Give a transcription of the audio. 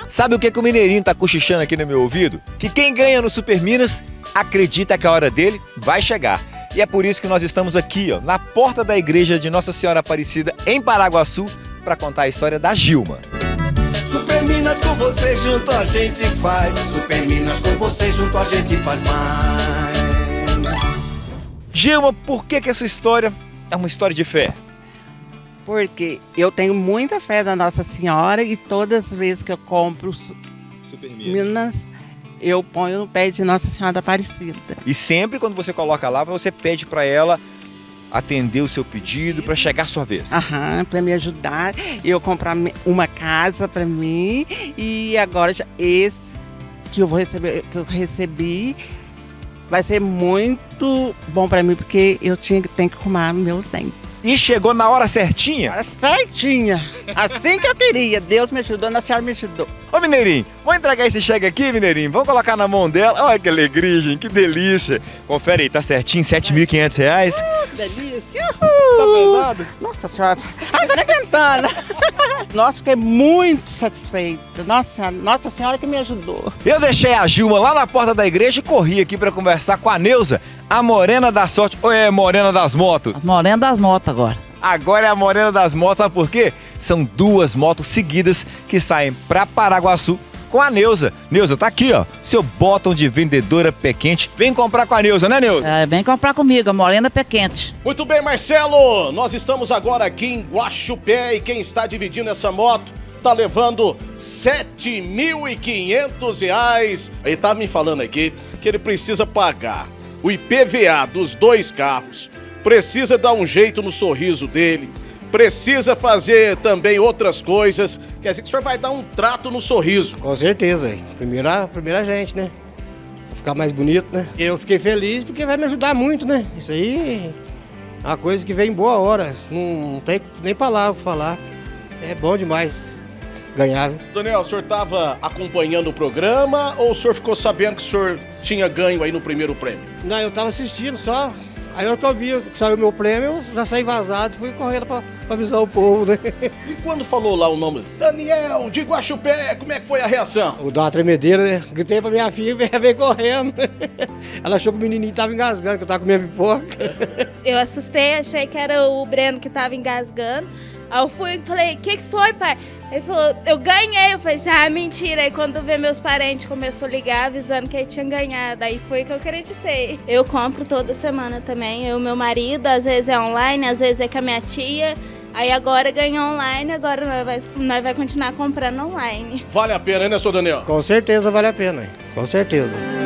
Sabe o que o Mineirinho tá cochichando aqui no meu ouvido? Que quem ganha no Super Minas acredita que a hora dele vai chegar. E é por isso que nós estamos aqui, ó, na porta da igreja de Nossa Senhora Aparecida, em Paraguaçu, para contar a história da Gilma. Super Minas com você junto a gente faz. Super Minas com você junto a gente faz mais. Gilma, por que essa história é uma história de fé? Porque eu tenho muita fé na Nossa Senhora e todas as vezes que eu compro Super Minas, eu ponho no pé de Nossa Senhora Aparecida. E sempre quando você coloca lá, você pede para ela atender o seu pedido para chegar a sua vez. Aham, para me ajudar, eu comprar uma casa para mim e agora esse que eu vou receber, que eu recebi, vai ser muito bom para mim porque eu tenho que arrumar meus dentes. E chegou na hora certinha? Hora certinha, assim que eu queria. Deus me ajudou, Nossa Senhora me ajudou. Ô Mineirinho, vamos entregar esse cheque aqui, Mineirinho? Vamos colocar na mão dela. Olha que alegria, gente, que delícia. Confere aí, tá certinho, R$7.500. Que delícia. Tá pesado? Nossa Senhora, agora cantando. Nossa, fiquei muito satisfeita. Nossa Senhora que me ajudou. Eu deixei a Gilma lá na porta da igreja e corri aqui para conversar com a Neuza, a morena da sorte. Ou é morena das motos? Morena das motos agora. Agora é a morena das motos, sabe por quê? São duas motos seguidas que saem para Paraguaçu com a Neuza. Neuza, tá aqui, ó, seu botão de vendedora pé quente. Vem comprar com a Neuza, né, Neuza? É, vem comprar comigo, a morena pé quente. Muito bem, Marcelo, nós estamos agora aqui em Guaxupé e quem está dividindo essa moto tá levando R$7.500. Ele tá me falando aqui que ele precisa pagar o IPVA dos dois carros, precisa dar um jeito no sorriso dele, precisa fazer também outras coisas. Quer dizer que o senhor vai dar um trato no sorriso. Com certeza, primeira gente, né? Pra ficar mais bonito, né? Eu fiquei feliz porque vai me ajudar muito, né? Isso aí é uma coisa que vem em boa hora, não tem nem palavra pra falar. É bom demais ganhar. Viu? Daniel, o senhor estava acompanhando o programa ou o senhor ficou sabendo que o senhor tinha ganho aí no primeiro prêmio? Não, eu tava assistindo só. Aí na hora que eu vi que saiu o meu prêmio, eu já saí vazado e fui correndo pra avisar o povo, né? E quando falou lá o nome, Daniel de Guaxupé, como é que foi a reação? Eu dei uma tremedeira, né? Gritei pra minha filha e veio correndo. Ela achou que o menininho tava engasgando, que eu tava comendo pipoca. Eu assustei, achei que era o Breno que tava engasgando. Aí eu fui e falei, o que foi, pai? Ele falou, eu ganhei. Eu falei, mentira. Aí quando vê meus parentes, começou a ligar avisando que ele tinha ganhado. Aí foi que eu acreditei. Eu compro toda semana também. Eu e meu marido, às vezes é online, às vezes é com a minha tia. Aí agora ganhou online, agora nós vai continuar comprando online. Vale a pena, né, seu Daniel? Com certeza vale a pena, com certeza.